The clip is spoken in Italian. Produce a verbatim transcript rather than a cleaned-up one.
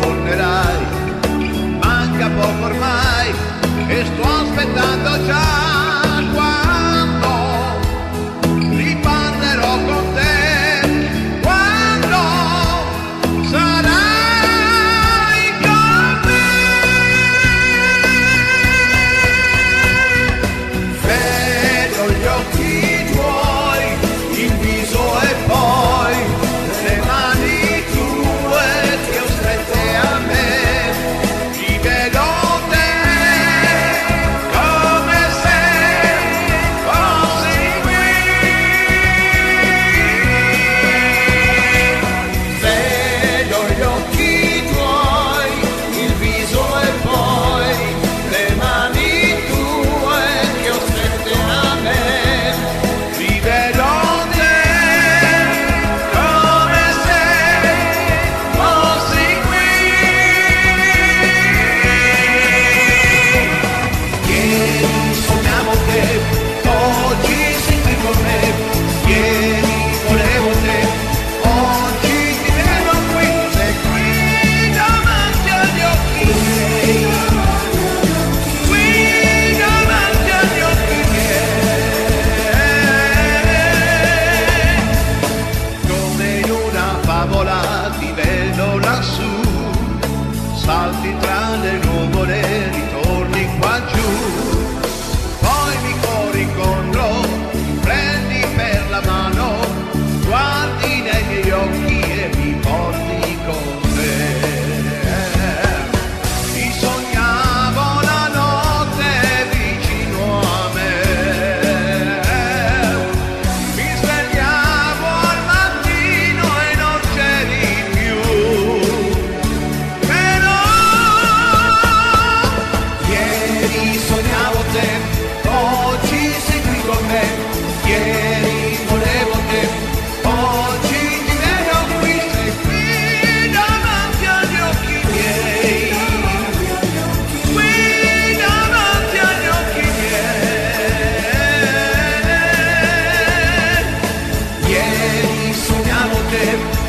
tornerai. Manca poco ormai e sto aspettando già quando riparlerò con te, quando sarai con me. Vedo gli occhi tuoi, il viso e poi le mani tue che ho strette a me. Ti vedo te come se fossi qui. Vedo gli occhi tuoi, il viso e poi le mani tue che ho strette a me. Ti vedo te come se fossi qui. Ieri sognavo te, oggi sei qui con me. Ieri volevo te, oggi ti vedo qui. Sei qui davanti agli occhi miei, qui davanti agli occhi miei. Come in una favola ti vedo lassù, salti tra le nuvole, ritorni qua giù. Poi mi corri incontro, mi prendi per la mano, guardi nei miei occhi e mi porti con te. Ti sognavo la notte vicino a me, mi svegliavo al mattino e non c'eri più. Però ieri sognavo te, oggi sei qui con me. Ieri volevo te, oggi ti vedo qui. Sei qui davanti agli occhi miei, qui davanti agli occhi miei. Ieri sognavo te,